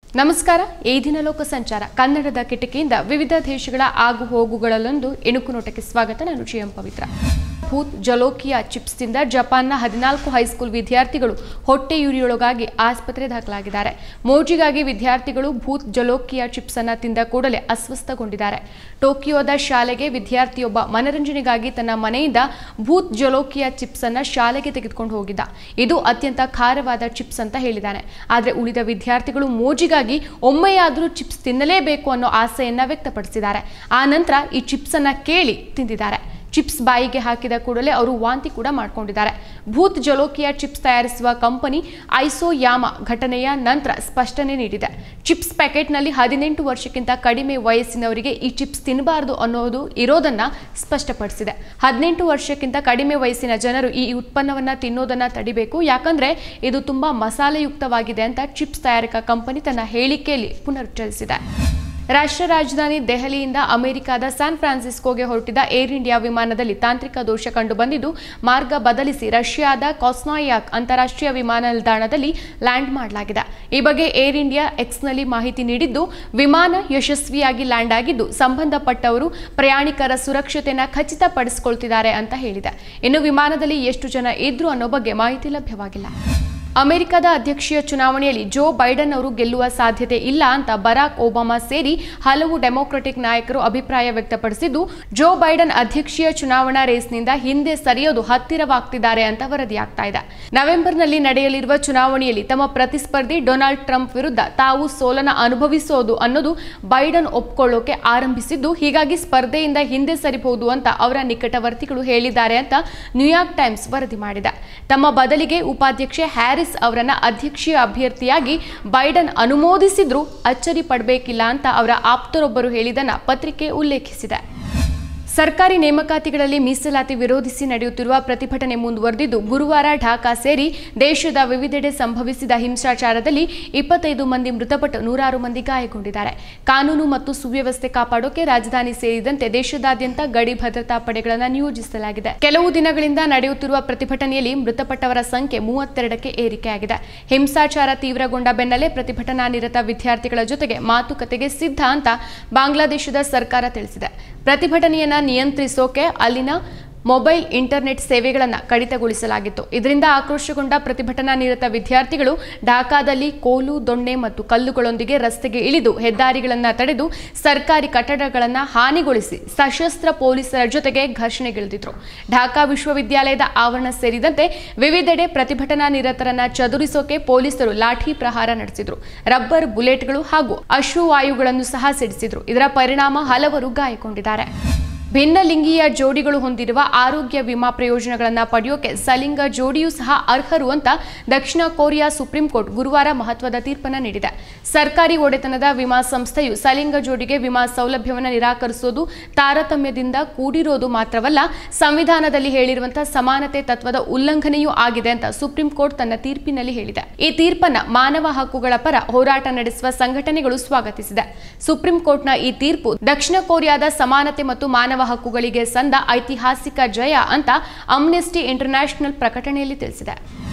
ನಮಸ್ಕಾರ. ಈ ದಿನ ಲೋಕ ಸಂಚಾರ ಕನ್ನಡದ ಕಿಟಕಿಯಿಂದ ವಿವಿಧ ದೇಶಗಳ ಆಗು ಹೋಗುಗಳಲ್ಲೊಂದು ಇಣುಕು ನೋಟಕ್ಕೆ ಸ್ವಾಗತ. ನಾನು ಜಿಎಂ ಪವಿತ್ರ. ಭೂತ್ ಜಲೋಕಿಯಾ ಚಿಪ್ಸ್ನಿಂದ ಜಪಾನ್ನ 14 ಹೈಸ್ಕೂಲ್ ವಿದ್ಯಾರ್ಥಿಗಳು ಹೊಟ್ಟೆಯುರಿಯೊಳಗಾಗಿ ಆಸ್ಪತ್ರೆ ದಾಖಲಾಗಿದ್ದಾರೆ. ಮೋಜಿಗಾಗಿ ವಿದ್ಯಾರ್ಥಿಗಳು ಭೂತ್ ಜಲೋಕಿಯಾ ಚಿಪ್ಸ್ ಅನ್ನು ತಿಂದ ಕೂಡಲೇ ಅಸ್ವಸ್ಥಗೊಂಡಿದ್ದಾರೆ. ಟೋಕಿಯೋದ ಶಾಲೆಗೆ ವಿದ್ಯಾರ್ಥಿಯೊಬ್ಬ ಮನರಂಜನೆಗಾಗಿ ತನ್ನ ಮನೆಯಿಂದ ಭೂತ್ ಜಲೋಕಿಯಾ ಚಿಪ್ಸ್ ಅನ್ನು ಶಾಲೆಗೆ ತೆಗೆದುಕೊಂಡು ಹೋಗಿದ್ದ. ಇದು ಅತ್ಯಂತ ಖಾರವಾದ ಚಿಪ್ಸ್ ಅಂತ ಹೇಳಿದ್ದಾನೆ. ಆದರೆ ಉಳಿದ ವಿದ್ಯಾರ್ಥಿಗಳು ಮೋಜಿಗಾಗಿ ಒಮ್ಮೆಯಾದರೂ ಚಿಪ್ಸ್ ತಿನ್ನಲೇಬೇಕು ಅನ್ನೋ ಆಸೆಯನ್ನ ವ್ಯಕ್ತಪಡಿಸಿದ್ದಾರೆ. ಆ ನಂತರ ಈ ಚಿಪ್ಸ್ ಅನ್ನ ಕೇಳಿ ತಿಂದಿದ್ದಾರೆ. ಚಿಪ್ಸ್ ಬಾಯಿಗೆ ಹಾಕಿದ ಕೂಡಲೇ ಅವರು ವಾಂತಿ ಕೂಡ ಮಾಡಿಕೊಂಡಿದ್ದಾರೆ. ಭೂತ್ ಜಲೋಕಿಯಾ ಚಿಪ್ಸ್ ತಯಾರಿಸುವ ಕಂಪನಿ ಐಸೋಯಾಮಾ ಘಟನೆಯ ನಂತರ ಸ್ಪಷ್ಟನೆ ನೀಡಿದೆ. ಚಿಪ್ಸ್ ಪ್ಯಾಕೆಟ್ನಲ್ಲಿ 18 ವರ್ಷಕ್ಕಿಂತ ಕಡಿಮೆ ವಯಸ್ಸಿನವರಿಗೆ ಈ ಚಿಪ್ಸ್ ತಿನ್ನಬಾರದು ಅನ್ನೋದು ಇರೋದನ್ನ ಸ್ಪಷ್ಟಪಡಿಸಿದೆ. 18 ವರ್ಷಕ್ಕಿಂತ ಕಡಿಮೆ ವಯಸ್ಸಿನ ಜನರು ಈ ಉತ್ಪನ್ನವನ್ನ ತಿನ್ನೋದನ್ನ ತಡಿಬೇಕು, ಯಾಕಂದ್ರೆ ಇದು ತುಂಬಾ ಮಸಾಲೆಯುಕ್ತವಾಗಿದೆ ಅಂತ ಚಿಪ್ಸ್ ತಯಾರಕ ಕಂಪನಿ ತನ್ನ ಹೇಳಿಕೆಯಲ್ಲಿ ಪುನರುಚ್ಚರಿಸಿದೆ. ರಾಷ್ಟ್ರ ರಾಜಧಾನಿ ದೆಹಲಿಯಿಂದ ಅಮೆರಿಕದ ಸ್ಯಾನ್ ಫ್ರಾನ್ಸಿಸ್ಕೋಗೆ ಹೊರಟಿದ್ದ ಏರ್ ಇಂಡಿಯಾ ವಿಮಾನದಲ್ಲಿ ತಾಂತ್ರಿಕ ದೋಷ ಕಂಡುಬಂದಿದ್ದು ಮಾರ್ಗ ಬದಲಿಸಿ ರಷ್ಯಾದ ಕಾಸ್ನಾಯಾಕ್ ಅಂತಾರಾಷ್ಟ್ರೀಯ ವಿಮಾನ ನಿಲ್ದಾಣದಲ್ಲಿ ಲ್ಯಾಂಡ್ ಮಾಡಲಾಗಿದೆ. ಈ ಬಗ್ಗೆ ಏರ್ ಇಂಡಿಯಾ ಎಕ್ಸ್ನಲ್ಲಿ ಮಾಹಿತಿ ನೀಡಿದ್ದು, ವಿಮಾನ ಯಶಸ್ವಿಯಾಗಿ ಲ್ಯಾಂಡ್ ಆಗಿದ್ದು ಸಂಬಂಧಪಟ್ಟವರು ಪ್ರಯಾಣಿಕರ ಸುರಕ್ಷತೆಯನ್ನು ಖಚಿತಪಡಿಸಿಕೊಳ್ತಿದ್ದಾರೆ ಅಂತ ಹೇಳಿದೆ. ಇನ್ನು ವಿಮಾನದಲ್ಲಿ ಎಷ್ಟು ಜನ ಇದ್ರು ಅನ್ನೋ ಬಗ್ಗೆ ಮಾಹಿತಿ ಲಭ್ಯವಾಗಿಲ್ಲ. ಅಮೆರಿಕದ ಅಧ್ಯಕ್ಷೀಯ ಚುನಾವಣೆಯಲ್ಲಿ ಜೋ ಬೈಡನ್ ಅವರು ಗೆಲ್ಲುವ ಸಾಧ್ಯತೆ ಇಲ್ಲ ಅಂತ ಬರಾಕ್ ಒಬಾಮಾ ಸೇರಿ ಹಲವು ಡೆಮೊಕ್ರೆಟಿಕ್ ನಾಯಕರು ಅಭಿಪ್ರಾಯ ವ್ಯಕ್ತಪಡಿಸಿದ್ದು, ಜೋ ಬೈಡನ್ ಅಧ್ಯಕ್ಷೀಯ ಚುನಾವಣಾ ರೇಸ್ನಿಂದ ಹಿಂದೆ ಸರಿಯೋದು ಹತ್ತಿರವಾಗ್ತಿದ್ದಾರೆ ಅಂತ ವರದಿಯಾಗ್ತಾ ಇದೆ. ನವೆಂಬರ್ನಲ್ಲಿ ನಡೆಯಲಿರುವ ಚುನಾವಣೆಯಲ್ಲಿ ತಮ್ಮ ಪ್ರತಿಸ್ಪರ್ಧಿ ಡೊನಾಲ್ಡ್ ಟ್ರಂಪ್ ವಿರುದ್ಧ ತಾವು ಸೋಲನ ಅನುಭವಿಸೋದು ಅನ್ನೋದು ಬೈಡನ್ ಒಪ್ಕೊಳ್ಳೋಕೆ ಆರಂಭಿಸಿದ್ದು, ಹೀಗಾಗಿ ಸ್ಪರ್ಧೆಯಿಂದ ಹಿಂದೆ ಸರಿಬಹುದು ಅಂತ ಅವರ ನಿಕಟವರ್ತಿಗಳು ಹೇಳಿದ್ದಾರೆ ಅಂತ ನ್ಯೂಯಾರ್ಕ್ ಟೈಮ್ಸ್ ವರದಿ ಮಾಡಿದೆ. ತಮ್ಮ ಬದಲಿಗೆ ಉಪಾಧ್ಯಕ್ಷೆ ಹ್ಯಾರಿಸ್ ಅವರನ್ನ ಅಧ್ಯಕ್ಷೀಯ ಅಭ್ಯರ್ಥಿಯಾಗಿ ಬೈಡನ್ ಅನುಮೋದಿಸಿದ್ರು ಅಚ್ಚರಿ ಪಡಬೇಕಿಲ್ಲ ಅಂತ ಅವರ ಆಪ್ತರೊಬ್ಬರು ಹೇಳಿದನ್ನ ಪತ್ರಿಕೆ ಉಲ್ಲೇಖಿಸಿದೆ. ಸರ್ಕಾರಿ ನೇಮಕಾತಿಗಳಲ್ಲಿ ಮೀಸಲಾತಿ ವಿರೋಧಿಸಿ ನಡೆಯುತ್ತಿರುವ ಪ್ರತಿಭಟನೆ ಮುಂದುವರೆದಿದ್ದು, ಗುರುವಾರ ಢಾಕಾ ಸೇರಿ ದೇಶದ ವಿವಿಧೆಡೆ ಸಂಭವಿಸಿದ ಹಿಂಸಾಚಾರದಲ್ಲಿ 25 ಮಂದಿ ಮೃತಪಟ್ಟು 106 ಮಂದಿ ಗಾಯಗೊಂಡಿದ್ದಾರೆ. ಕಾನೂನು ಮತ್ತು ಸುವ್ಯವಸ್ಥೆ ಕಾಪಾಡೋಕೆ ರಾಜಧಾನಿ ಸೇರಿದಂತೆ ದೇಶದಾದ್ಯಂತ ಗಡಿ ಭದ್ರತಾ ಪಡೆಗಳನ್ನು ನಿಯೋಜಿಸಲಾಗಿದೆ. ಕೆಲವು ದಿನಗಳಿಂದ ನಡೆಯುತ್ತಿರುವ ಪ್ರತಿಭಟನೆಯಲ್ಲಿ ಮೃತಪಟ್ಟವರ ಸಂಖ್ಯೆ 32ಕ್ಕೆ ಏರಿಕೆಯಾಗಿದೆ. ಹಿಂಸಾಚಾರ ತೀವ್ರಗೊಂಡ ಬೆನ್ನಲ್ಲೇ ಪ್ರತಿಭಟನಾ ನಿರತ ವಿದ್ಯಾರ್ಥಿಗಳ ಜೊತೆಗೆ ಮಾತುಕತೆಗೆ ಸಿದ್ಧ ಅಂತ ಬಾಂಗ್ಲಾದೇಶದ ಸರ್ಕಾರ ತಿಳಿಸಿದೆ. ಪ್ರತಿಭಟನೆಯನ್ನ ನಿಯಂತ್ರಿಸೋಕೆ ಅಲ್ಲಿನ ಮೊಬೈಲ್ ಇಂಟರ್ನೆಟ್ ಸೇವೆಗಳನ್ನು ಕಡಿತಗೊಳಿಸಲಾಗಿತ್ತು. ಇದರಿಂದ ಆಕ್ರೋಶಗೊಂಡ ಪ್ರತಿಭಟನಾ ನಿರತ ವಿದ್ಯಾರ್ಥಿಗಳು ಢಾಕಾದಲ್ಲಿ ಕೋಲು, ದೊಣ್ಣೆ ಮತ್ತು ಕಲ್ಲುಗಳೊಂದಿಗೆ ರಸ್ತೆಗೆ ಇಳಿದು ಹೆದ್ದಾರಿಗಳನ್ನು ತಡೆದು ಸರ್ಕಾರಿ ಕಟ್ಟಡಗಳನ್ನು ಹಾನಿಗೊಳಿಸಿ ಸಶಸ್ತ್ರ ಪೊಲೀಸರ ಜೊತೆಗೆ ಘರ್ಷಣೆಗಿಳಿದಿದ್ರು. ಢಾಕಾ ವಿಶ್ವವಿದ್ಯಾಲಯದ ಆವರಣ ಸೇರಿದಂತೆ ವಿವಿಧೆಡೆ ಪ್ರತಿಭಟನಾ ನಿರತರನ್ನ ಚದುರಿಸೋಕೆ ಪೊಲೀಸರು ಲಾಠಿ ಪ್ರಹಾರ ನಡೆಸಿದ್ರು. ರಬ್ಬರ್ ಬುಲೆಟ್ಗಳು ಹಾಗೂ ಅಶ್ರುವಾಯುಗಳನ್ನು ಸಹ ಸಿಡಿಸಿದ್ರು. ಇದರ ಪರಿಣಾಮ ಹಲವರು ಗಾಯಗೊಂಡಿದ್ದಾರೆ. ಭಿನ್ನ ಲಿಂಗೀಯ ಜೋಡಿಗಳು ಹೊಂದಿರುವ ಆರೋಗ್ಯ ವಿಮಾ ಪ್ರಯೋಜನಗಳನ್ನು ಪಡೆಯೋಕೆ ಸಲಿಂಗ ಜೋಡಿಯೂ ಸಹ ಅರ್ಹರು ಅಂತ ದಕ್ಷಿಣ ಕೊರಿಯಾ ಸುಪ್ರೀಂ ಕೋರ್ಟ್ ಗುರುವಾರ ಮಹತ್ವದ ತೀರ್ಪನ್ನು ನೀಡಿದೆ. ಸರ್ಕಾರಿ ಒಡೆತನದ ವಿಮಾ ಸಂಸ್ಥೆಯು ಸಲಿಂಗ ಜೋಡಿಗೆ ವಿಮಾ ಸೌಲಭ್ಯವನ್ನು ನಿರಾಕರಿಸೋದು ತಾರತಮ್ಯದಿಂದ ಕೂಡಿರೋದು ಮಾತ್ರವಲ್ಲ, ಸಂವಿಧಾನದಲ್ಲಿ ಹೇಳಿರುವಂತಹ ಸಮಾನತೆ ತತ್ವದ ಉಲ್ಲಂಘನೆಯೂ ಆಗಿದೆ ಅಂತ ಸುಪ್ರೀಂ ಕೋರ್ಟ್ ತನ್ನ ತೀರ್ಪಿನಲ್ಲಿ ಹೇಳಿದೆ. ಈ ತೀರ್ಪನ್ನು ಮಾನವ ಹಕ್ಕುಗಳ ಪರ ಹೋರಾಟ ನಡೆಸುವ ಸಂಘಟನೆಗಳು ಸ್ವಾಗತಿಸಿದೆ. ಸುಪ್ರೀಂ ಕೋರ್ಟ್ನ ಈ ತೀರ್ಪು ದಕ್ಷಿಣ ಕೊರಿಯಾದ ಸಮಾನತೆ ಮತ್ತು ಮಾನವ ಹಕ್ಕುಗಳಿಗೆ ಸಂದ ಐತಿಹಾಸಿಕ ಜಯ ಅಂತ ಅಮ್ನೆಸ್ಟಿ ಇಂಟರ್ನ್ಯಾಷನಲ್ ಪ್ರಕಟಣೆಯಲ್ಲಿ ತಿಳಿಸಿದೆ.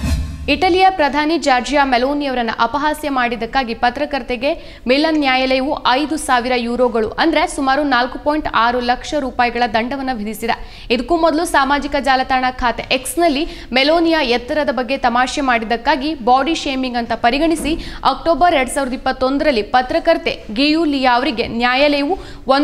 ಇಟಲಿಯ ಪ್ರಧಾನಿ ಜಾರ್ಜಿಯಾ ಮೆಲೋನಿ ಅವರನ್ನು ಅಪಹಾಸ್ಯ ಮಾಡಿದ್ದಕ್ಕಾಗಿ ಪತ್ರಕರ್ತೆಗೆ ಮಿಲನ್ ನ್ಯಾಯಾಲಯವು 5,000 ಯೂರೋಗಳು ಅಂದ್ರೆ ಸುಮಾರು 4.6 ಲಕ್ಷ ರೂಪಾಯಿಗಳ ದಂಡವನ್ನು ವಿಧಿಸಿದೆ. ಇದಕ್ಕೂ ಮೊದಲು ಸಾಮಾಜಿಕ ಜಾಲತಾಣ ಖಾತೆ ಎಕ್ಸ್ನಲ್ಲಿ ಮೆಲೋನಿಯ ಎತ್ತರದ ಬಗ್ಗೆ ತಮಾಷೆ ಮಾಡಿದ್ದಕ್ಕಾಗಿ ಬಾಡಿ ಶೇಮಿಂಗ್ ಅಂತ ಪರಿಗಣಿಸಿ ಅಕ್ಟೋಬರ್ 2021ರಲ್ಲಿ ಪತ್ರಕರ್ತೆ ಗಿಯೂಲಿಯಾ ಅವರಿಗೆ ನ್ಯಾಯಾಲಯವು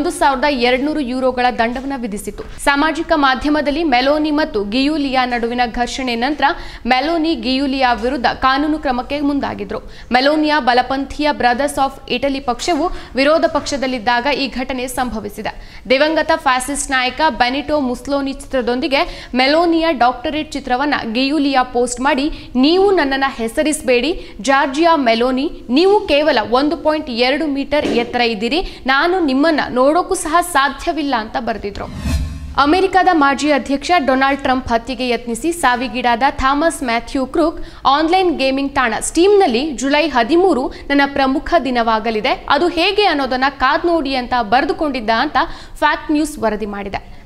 1,200 ಯೂರೋಗಳ ದಂಡವನ್ನು ವಿಧಿಸಿತು. ಸಾಮಾಜಿಕ ಮಾಧ್ಯಮದಲ್ಲಿ ಮೆಲೋನಿ ಮತ್ತು ಗಿಯೂಲಿಯಾ ನಡುವಿನ ಘರ್ಷಣೆ ನಂತರ ಮೆಲೋನಿ ಗಿಯೂಲಿಯಾ ವಿರುದ್ಧ ಕಾನೂನು ಕ್ರಮಕ್ಕೆ ಮುಂದಾಗಿದ್ರು. ಮೆಲೋನಿಯಾ ಬಲಪಂಥೀಯ ಬ್ರದರ್ಸ್ ಆಫ್ ಇಟಲಿ ಪಕ್ಷವು ವಿರೋಧ ಪಕ್ಷದಲ್ಲಿದ್ದಾಗ ಈ ಘಟನೆ ಸಂಭವಿಸಿದೆ. ದಿವಂಗತ ಫ್ಯಾಸಿಸ್ಟ್ ನಾಯಕ ಬೆನಿಟೋ ಮುಸ್ಸೋಲಿನಿ ಚಿತ್ರದೊಂದಿಗೆ ಮೆಲೋನಿಯಾ ಡಾಕ್ಟರೇಟ್ ಚಿತ್ರವನ್ನ ಗಿಯೂಲಿಯಾ ಪೋಸ್ಟ್ ಮಾಡಿ, ನೀವು ನನ್ನನ್ನು ಹೆಸರಿಸಬೇಡಿ ಜಾರ್ಜಿಯಾ ಮೆಲೋನಿ, ನೀವು ಕೇವಲ 1.2 ಮೀಟರ್ ಎತ್ತರ ಇದ್ದೀರಿ, ನಾನು ನಿಮ್ಮನ್ನ ನೋಡೋಕ್ಕೂ ಸಹ ಸಾಧ್ಯವಿಲ್ಲ ಅಂತ ಬರೆದಿದ್ರು. ಅಮೆರಿಕದ ಮಾಜಿ ಅಧ್ಯಕ್ಷ ಡೊನಾಲ್ಡ್ ಟ್ರಂಪ್ ಹತ್ಯೆಗೆ ಯತ್ನಿಸಿ ಸಾವಿಗೀಡಾದ Thomas Matthew Crook online gaming ತಾಣ ಸ್ಟೀಮ್ನಲ್ಲಿ ಜುಲೈ 13 ನನ್ನ ಪ್ರಮುಖ ದಿನವಾಗಲಿದೆ, ಅದು ಹೇಗೆ ಅನ್ನೋದನ್ನ ಕಾದ್ ನೋಡಿ ಅಂತ ಬರೆದುಕೊಂಡಿದ್ದ ಅಂತ ಫ್ಯಾಕ್ಟ್ ನ್ಯೂಸ್ ವರದಿ ಮಾಡಿದೆ.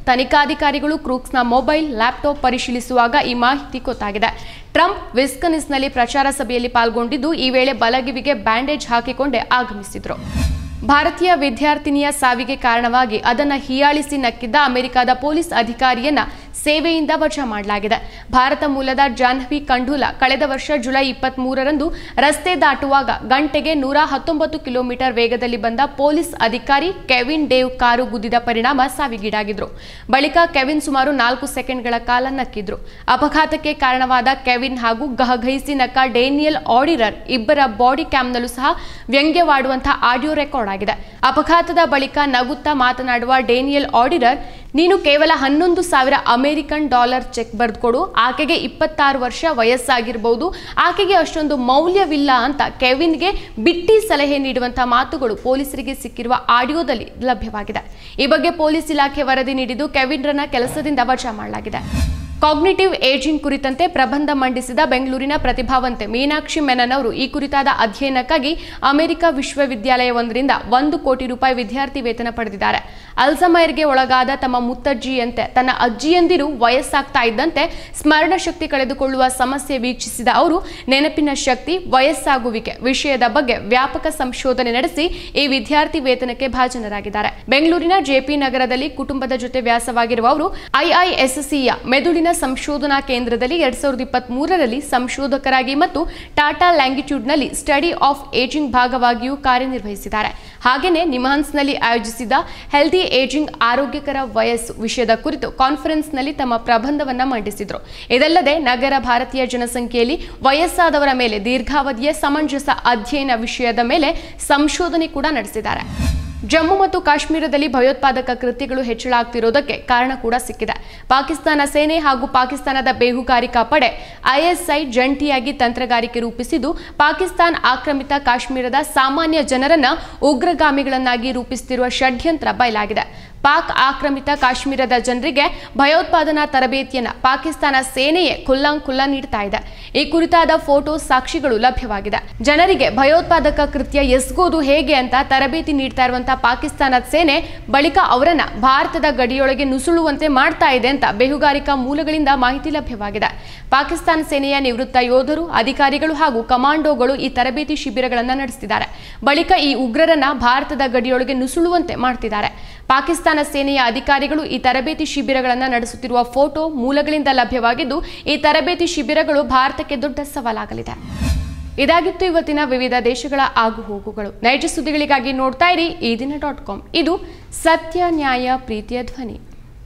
ತನಿಖಾಧಿಕಾರಿಗಳು ಕ್ರೂಕ್ಸ್ನ ಮೊಬೈಲ್, ಲ್ಯಾಪ್ಟಾಪ್ ಪರಿಶೀಲಿಸುವಾಗ ಈ ಮಾಹಿತಿ ಗೊತ್ತಾಗಿದೆ. ಟ್ರಂಪ್ ವಿಸ್ಕನ್ಸಿನ್ನಲ್ಲಿ ಪ್ರಚಾರ ಸಭೆಯಲ್ಲಿ ಪಾಲ್ಗೊಂಡಿದ್ದು, ಈ ವೇಳೆ ಬಲಗಿವಿಗೆ ಬ್ಯಾಂಡೇಜ್ ಹಾಕಿಕೊಂಡೇ ಆಗಮಿಸಿದ್ರು. ಭಾರತೀಯ ವಿದ್ಯಾರ್ಥಿನಿಯ ಸಾವಿಗೆ ಕಾರಣವಾಗಿ ಅದನ್ನು ಹೀಯಾಳಿಸಿ ನಕ್ಕಿದ್ದ ಅಮೆರಿಕದ ಪೊಲೀಸ್ ಅಧಿಕಾರಿಯನ್ನ ಸೇವೆಯಿಂದ ವಜಾ ಮಾಡಲಾಗಿದೆ. ಭಾರತ ಮೂಲದ ಜಾಹ್ನವಿ ಕಂಡೂಲಾ ಕಳೆದ ವರ್ಷ ಜುಲೈ 23ರಂದು ರಸ್ತೆ ದಾಟುವಾಗ ಗಂಟೆಗೆ 119 ಕಿಲೋಮೀಟರ್ ವೇಗದಲ್ಲಿ ಬಂದ ಪೊಲೀಸ್ ಅಧಿಕಾರಿ ಕೆವಿನ್ ಡೇವ್ ಕಾರು ಗುದ್ದಿದ ಪರಿಣಾಮ ಸಾವಿಗೀಡಾಗಿದ್ರು. ಬಳಿಕ ಕೆವಿನ್ ಸುಮಾರು 4 ಸೆಕೆಂಡ್ಗಳ ಕಾಲ ನಕ್ಕಿದ್ರು. ಅಪಘಾತಕ್ಕೆ ಕಾರಣವಾದ ಕೆವಿನ್ ಹಾಗೂ ಗಹಗಹಿಸಿ ನಕ್ಕ ಡೇನಿಯಲ್ ಆಡಿರರ್ ಇಬ್ಬರ ಬಾಡಿ ಕ್ಯಾಮ್ನಲ್ಲೂ ಸಹ ವ್ಯಂಗ್ಯವಾಡುವಂತಹ ಆಡಿಯೋ ರೆಕಾರ್ಡ್ ಆಗಿದೆ. ಅಪಘಾತದ ಬಳಿಕ ನಗುತ್ತಾ ಮಾತನಾಡುವ ಡೇನಿಯಲ್ ಆಡಿರರ್, ನೀನು ಕೇವಲ $11,000 ಅಮೆರಿಕನ್ ಚೆಕ್ ಬರೆದುಕೊಡು, ಆಕೆಗೆ 26 ವರ್ಷ ವಯಸ್ಸಾಗಿರಬಹುದು, ಆಕೆಗೆ ಅಷ್ಟೊಂದು ಮೌಲ್ಯವಿಲ್ಲ ಅಂತ ಕೆವಿನ್ಗೆ ಬಿಟ್ಟಿ ಸಲಹೆ ನೀಡುವಂತಹ ಮಾತುಗಳು ಪೊಲೀಸರಿಗೆ ಸಿಕ್ಕಿರುವ ಆಡಿಯೋದಲ್ಲಿ ಲಭ್ಯವಾಗಿದೆ. ಈ ಬಗ್ಗೆ ಪೊಲೀಸ್ ಇಲಾಖೆ ವರದಿ ನೀಡಿದ್ದು, ಕೆವಿನ್ರನ್ನ ಕೆಲಸದಿಂದ ವಜಾ ಮಾಡಲಾಗಿದೆ. ಕಾಗ್ನಿಟಿವ್ ಏಜಿಂಗ್ ಕುರಿತಂತೆ ಪ್ರಬಂಧ ಮಂಡಿಸಿದ ಬೆಂಗಳೂರಿನ ಪ್ರತಿಭಾವಂತೆ ಮೀನಾಕ್ಷಿ ಮೆನನ್ ಅವರು ಈ ಕುರಿತಾದ ಅಧ್ಯಯನಕ್ಕಾಗಿ ಅಮೆರಿಕ ವಿಶ್ವವಿದ್ಯಾಲಯವೊಂದರಿಂದ $1 ಕೋಟಿ ವಿದ್ಯಾರ್ಥಿ ವೇತನ ಪಡೆದಿದ್ದಾರೆ. ಅಲ್ಝಮೈರ್ಗೆ ಒಳಗಾದ ತಮ್ಮ ಮುತ್ತಜ್ಜಿಯಂತೆ ತನ್ನ ಅಜ್ಜಿಯಂದಿರು ವಯಸ್ಸಾಗ್ತಾ ಇದ್ದಂತೆ ಸ್ಮರಣ ಶಕ್ತಿ ಕಳೆದುಕೊಳ್ಳುವ ಸಮಸ್ಯೆ ವೀಕ್ಷಿಸಿದ ಅವರು ನೆನಪಿನ ಶಕ್ತಿ, ವಯಸ್ಸಾಗುವಿಕೆ ವಿಷಯದ ಬಗ್ಗೆ ವ್ಯಾಪಕ ಸಂಶೋಧನೆ ನಡೆಸಿ ಈ ವಿದ್ಯಾರ್ಥಿ ವೇತನಕ್ಕೆ ಭಾಜನರಾಗಿದ್ದಾರೆ. ಬೆಂಗಳೂರಿನ ಜೆಪಿ ನಗರದಲ್ಲಿ ಕುಟುಂಬದ ಜೊತೆ ವ್ಯಾಸವಾಗಿರುವ ಅವರು ಐಐಎಸ್ಸಿಯ ಮೆದುಳಿನ ಸಂಶೋಧನಾ ಕೇಂದ್ರದಲ್ಲಿ 2023ರಲ್ಲಿ ಸಂಶೋಧಕರಾಗಿ ಮತ್ತು ಟಾಟಾ ಲ್ಯಾಂಗಿಟ್ಯೂಡ್ನಲ್ಲಿ ಸ್ಟಡಿ ಆಫ್ ಏಜಿಂಗ್ ಭಾಗವಾಗಿಯೂ ಕಾರ್ಯನಿರ್ವಹಿಸಿದ್ದಾರೆ. ಹಾಗೆಯೇ ನಿಮ್ಹಾನ್ಸ್ನಲ್ಲಿ ಆಯೋಜಿಸಿದ ಹೆಲ್ದಿ ಏಜಿಂಗ್ ಆರೋಗ್ಯಕರ ವಯಸ್ಸು ವಿಷಯದ ಕುರಿತು ಕಾನ್ಫರೆನ್ಸ್ನಲ್ಲಿ ತಮ್ಮ ಪ್ರಬಂಧವನ್ನ ಮಂಡಿಸಿದರು. ಇದಲ್ಲದೆ ನಗರ ಭಾರತೀಯ ಜನಸಂಖ್ಯೆಯಲ್ಲಿ ವಯಸ್ಸಾದವರ ಮೇಲೆ ದೀರ್ಘಾವಧಿಯ ಸಮಂಜಸ ಅಧ್ಯಯನ ವಿಷಯದ ಮೇಲೆ ಸಂಶೋಧನೆ ಕೂಡ ನಡೆಸಿದ್ದಾರೆ. ಜಮ್ಮು ಮತ್ತು ಕಾಶ್ಮೀರದಲ್ಲಿ ಭಯೋತ್ಪಾದಕ ಕೃತ್ಯಗಳು ಹೆಚ್ಚಳಾಗ್ತಿರೋದಕ್ಕೆ ಕಾರಣ ಕೂಡ ಸಿಕ್ಕಿದೆ. ಪಾಕಿಸ್ತಾನ ಸೇನೆ ಹಾಗೂ ಪಾಕಿಸ್ತಾನದ ಬೇಹುಗಾರಿಕಾ ಪಡೆ ಐಎಸ್ಐ ಜಂಟಿಯಾಗಿ ತಂತ್ರಗಾರಿಕೆ ರೂಪಿಸಿದ್ದು, ಪಾಕಿಸ್ತಾನ ಆಕ್ರಮಿತ ಕಾಶ್ಮೀರದ ಸಾಮಾನ್ಯ ಜನರನ್ನ ಉಗ್ರಗಾಮಿಗಳನ್ನಾಗಿ ರೂಪಿಸುತ್ತಿರುವ ಷಡ್ಯಂತ್ರ ಬಯಲಾಗಿದೆ. ಪಾಕ್ ಆಕ್ರಮಿತ ಕಾಶ್ಮೀರದ ಜನರಿಗೆ ಭಯೋತ್ಪಾದನಾ ತರಬೇತಿಯನ್ನು ಪಾಕಿಸ್ತಾನ ಸೇನೆಯೇ ಖುಲ್ಲಂಖುಲ್ಲ ನೀಡ್ತಾ ಇದೆ. ಈ ಕುರಿತಾದ ಫೋಟೋ ಸಾಕ್ಷಿಗಳು ಲಭ್ಯವಾಗಿದೆ. ಜನರಿಗೆ ಭಯೋತ್ಪಾದಕ ಕೃತ್ಯ ಎಸಗೋದು ಹೇಗೆ ಅಂತ ತರಬೇತಿ ನೀಡ್ತಾ ಇರುವಂತಹ ಪಾಕಿಸ್ತಾನದ ಸೇನೆ ಬಳಿಕ ಅವರನ್ನ ಭಾರತದ ಗಡಿಯೊಳಗೆ ನುಸುಳುವಂತೆ ಮಾಡ್ತಾ ಇದೆ ಅಂತ ಬೇಹುಗಾರಿಕಾ ಮೂಲಗಳಿಂದ ಮಾಹಿತಿ ಲಭ್ಯವಾಗಿದೆ. ಪಾಕಿಸ್ತಾನ ಸೇನೆಯ ನಿವೃತ್ತ ಯೋಧರು, ಅಧಿಕಾರಿಗಳು ಹಾಗೂ ಕಮಾಂಡೋಗಳು ಈ ತರಬೇತಿ ಶಿಬಿರಗಳನ್ನು ನಡೆಸುತ್ತಿದ್ದಾರೆ. ಬಳಿಕ ಈ ಉಗ್ರರನ್ನ ಭಾರತದ ಗಡಿಯೊಳಗೆ ನುಸುಳುವಂತೆ ಮಾಡ್ತಿದ್ದಾರೆ. ಪಾಕಿಸ್ತಾನ ಸೇನೆಯ ಅಧಿಕಾರಿಗಳು ಈ ತರಬೇತಿ ಶಿಬಿರಗಳನ್ನು ನಡೆಸುತ್ತಿರುವ ಫೋಟೋ ಮೂಲಗಳಿಂದ ಲಭ್ಯವಾಗಿದ್ದು, ಈ ತರಬೇತಿ ಶಿಬಿರಗಳು ಭಾರತಕ್ಕೆ ದೊಡ್ಡ ಸವಾಲಾಗಲಿದೆ. ಇದಾಗಿತ್ತು ಇವತ್ತಿನ ವಿವಿಧ ದೇಶಗಳ ಆಗುಹೋಗುಗಳು. ನೈಜ ಸುದ್ದಿಗಳಿಗಾಗಿ ನೋಡ್ತಾ ಇರಿ ಈದಿನ.com. ಇದು ಸತ್ಯ, ನ್ಯಾಯ, ಪ್ರೀತಿಯ ಧ್ವನಿ.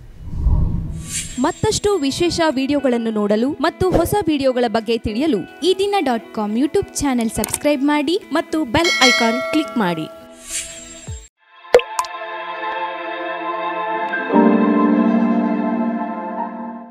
ಮತ್ತಷ್ಟು ವಿಶೇಷ ವಿಡಿಯೋಗಳನ್ನು ನೋಡಲು ಮತ್ತು ಹೊಸ ವಿಡಿಯೋಗಳ ಬಗ್ಗೆ ತಿಳಿಯಲು ಈದಿನ.com ಯೂಟ್ಯೂಬ್ ಚಾನೆಲ್ ಸಬ್ಸ್ಕ್ರೈಬ್ ಮಾಡಿ ಮತ್ತು ಬೆಲ್ ಐಕಾನ್ ಕ್ಲಿಕ್ ಮಾಡಿ.